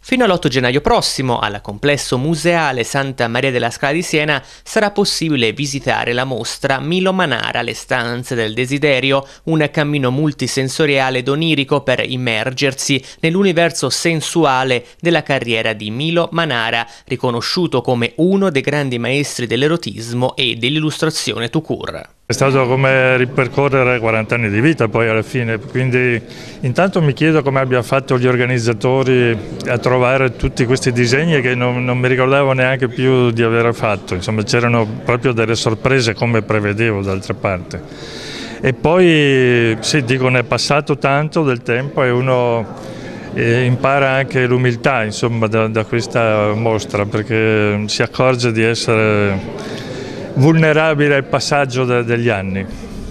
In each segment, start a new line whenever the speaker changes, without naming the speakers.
Fino all'8 gennaio prossimo, al complesso museale Santa Maria della Scala di Siena, sarà possibile visitare la mostra Milo Manara, le stanze del desiderio, un cammino multisensoriale ed onirico per immergersi nell'universo sensuale della carriera di Milo Manara, riconosciuto come uno dei grandi maestri dell'erotismo e dell'illustrazione tout court.
È stato come ripercorrere 40 anni di vita poi alla fine, quindi intanto mi chiedo come abbia fatto gli organizzatori a trovare tutti questi disegni che non mi ricordavo neanche più di aver fatto, insomma c'erano proprio delle sorprese come prevedevo d'altra parte. E poi sì, dico, ne è passato tanto del tempo e uno impara anche l'umiltà insomma da questa mostra, perché si accorge di essere vulnerabile al passaggio degli anni.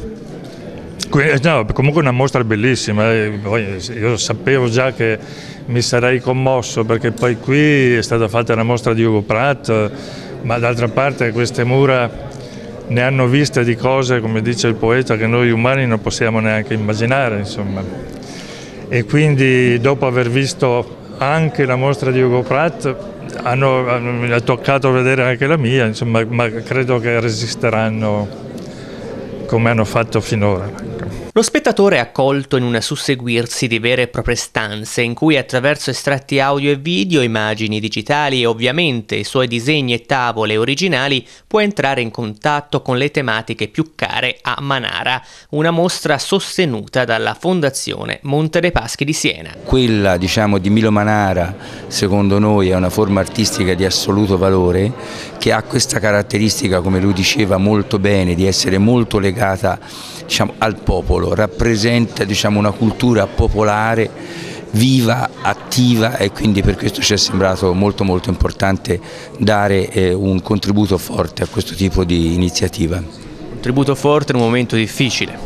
No, comunque una mostra bellissima, io sapevo già che mi sarei commosso perché poi qui è stata fatta una mostra di Hugo Pratt, ma d'altra parte queste mura ne hanno viste di cose, come dice il poeta, che noi umani non possiamo neanche immaginare, insomma. E quindi dopo aver visto anche la mostra di Hugo Pratt mi ha toccato vedere anche la mia, insomma, ma credo che resisteranno come hanno fatto finora.
Lo spettatore è accolto in un susseguirsi di vere e proprie stanze in cui attraverso estratti audio e video, immagini digitali e ovviamente i suoi disegni e tavole originali può entrare in contatto con le tematiche più care a Manara, una mostra sostenuta dalla Fondazione Monte dei Paschi di Siena.
Quella di Milo Manara secondo noi è una forma artistica di assoluto valore che ha questa caratteristica, come lui diceva molto bene, di essere molto legata al popolo, rappresenta una cultura popolare viva, attiva, e quindi per questo ci è sembrato molto importante dare un contributo forte a questo tipo di iniziativa.
Contributo forte in un momento difficile.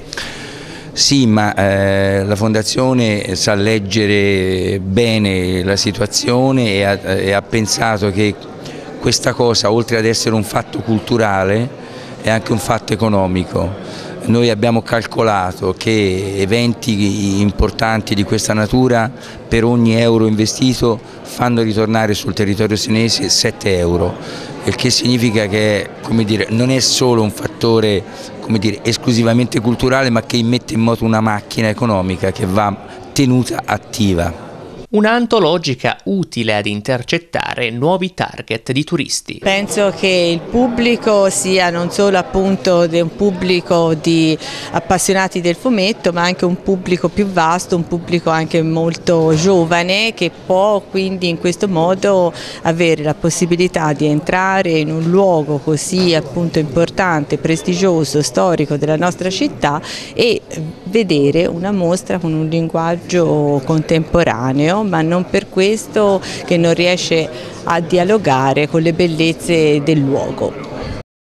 Sì, ma la Fondazione sa leggere bene la situazione e ha pensato che questa cosa, oltre ad essere un fatto culturale, è anche un fatto economico. Noi abbiamo calcolato che eventi importanti di questa natura per ogni euro investito fanno ritornare sul territorio senese 7 euro, il che significa che non è solo un fattore esclusivamente culturale, ma che mette in moto una macchina economica che va tenuta attiva.
Un'antologica utile ad intercettare nuovi target di turisti.
Penso che il pubblico sia non solo appunto un pubblico di appassionati del fumetto, ma anche un pubblico più vasto, un pubblico anche molto giovane, che può quindi in questo modo avere la possibilità di entrare in un luogo così appunto importante, prestigioso, storico della nostra città e vedere una mostra con un linguaggio contemporaneo, ma non per questo che non riesce a dialogare con le bellezze del luogo.